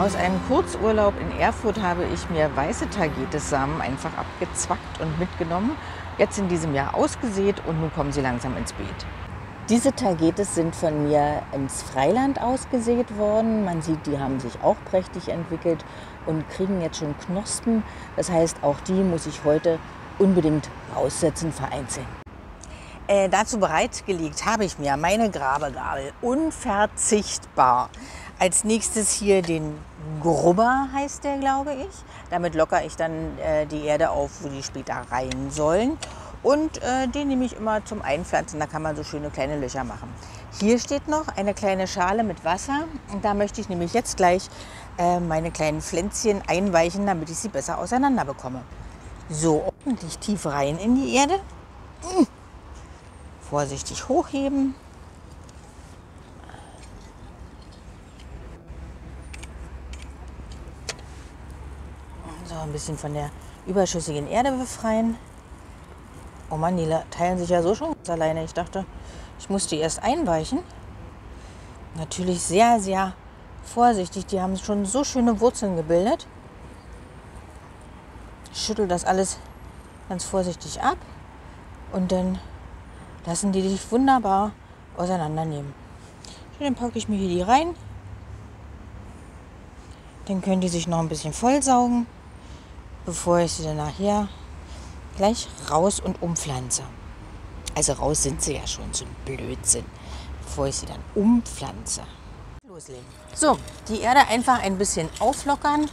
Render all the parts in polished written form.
Aus einem Kurzurlaub in Erfurt habe ich mir weiße Tagetes-Samen einfach abgezwackt und mitgenommen, jetzt in diesem Jahr ausgesät und nun kommen sie langsam ins Beet. Diese Tagetes sind von mir ins Freiland ausgesät worden. Man sieht, die haben sich auch prächtig entwickelt und kriegen jetzt schon Knospen. Das heißt, auch die muss ich heute unbedingt raussetzen, vereinzeln. Dazu bereitgelegt habe ich mir meine Grabegabel, unverzichtbar. Als nächstes hier den Grubber, heißt der, glaube ich. Damit lockere ich dann die Erde auf, wo die später rein sollen. Und den nehme ich immer zum Einpflanzen, da kann man so schöne kleine Löcher machen. Hier steht noch eine kleine Schale mit Wasser. Und da möchte ich nämlich jetzt gleich meine kleinen Pflänzchen einweichen, damit ich sie besser auseinander bekomme. So, ordentlich tief rein in die Erde. Vorsichtig hochheben. So, ein bisschen von der überschüssigen Erde befreien. Oh Mann, die teilen sich ja so schon ganz alleine. Ich dachte, ich muss die erst einweichen. Natürlich sehr, sehr vorsichtig. Die haben schon so schöne Wurzeln gebildet. Ich schüttel das alles ganz vorsichtig ab und dann lassen die sich wunderbar auseinandernehmen. Dann packe ich mir hier die rein. Dann können die sich noch ein bisschen vollsaugen, bevor ich sie dann nachher gleich raus und umpflanze. Also raus sind sie ja schon, so ein Blödsinn, bevor ich sie dann umpflanze. Loslegen. So, die Erde einfach ein bisschen auflockern.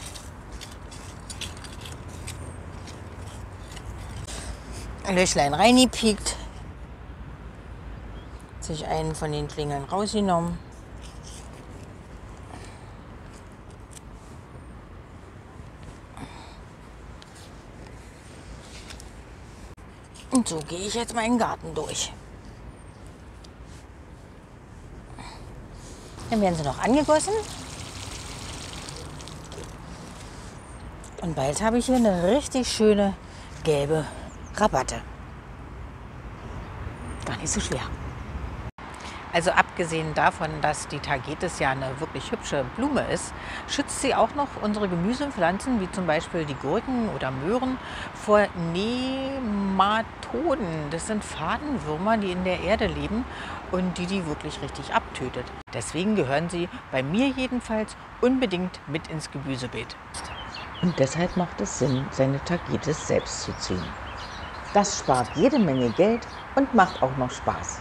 Ein Löchlein reingepiekt. Sich einen von den Klingeln rausgenommen. Und so gehe ich jetzt meinen Garten durch. Dann werden sie noch angegossen. Und bald habe ich hier eine richtig schöne gelbe Rabatte. Gar nicht so schwer. Also abgesehen davon, dass die Tagetes ja eine wirklich hübsche Blume ist, schützt sie auch noch unsere Gemüsepflanzen, wie zum Beispiel die Gurken oder Möhren, vor Nematoden. Das sind Fadenwürmer, die in der Erde leben und die wirklich richtig abtötet. Deswegen gehören sie bei mir jedenfalls unbedingt mit ins Gemüsebeet. Und deshalb macht es Sinn, seine Tagetes selbst zu ziehen. Das spart jede Menge Geld und macht auch noch Spaß.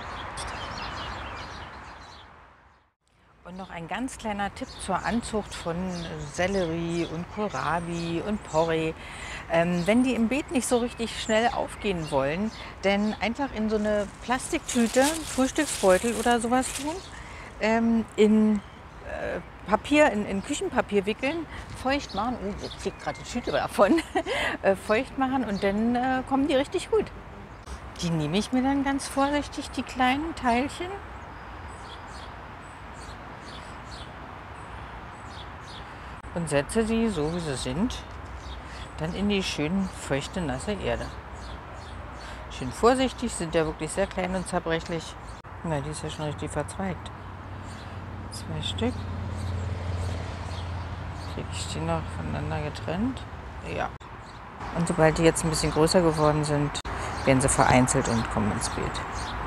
Und noch ein ganz kleiner Tipp zur Anzucht von Sellerie und Kohlrabi und Porree. Wenn die im Beet nicht so richtig schnell aufgehen wollen, dann einfach in so eine Plastiktüte, Frühstücksbeutel oder sowas tun, in Papier, in Küchenpapier wickeln, feucht machen. Oh, jetzt fliegt gerade die Tüte davon. Feucht machen und dann kommen die richtig gut. Die nehme ich mir dann ganz vorsichtig, die kleinen Teilchen. Und setze sie, so wie sie sind, dann in die schön feuchte, nasse Erde. Schön vorsichtig, sind ja wirklich sehr klein und zerbrechlich. Na, die ist ja schon richtig verzweigt. 2 Stück. Kriege ich die noch voneinander getrennt? Ja. Und sobald die jetzt ein bisschen größer geworden sind, werden sie vereinzelt und kommen ins Beet.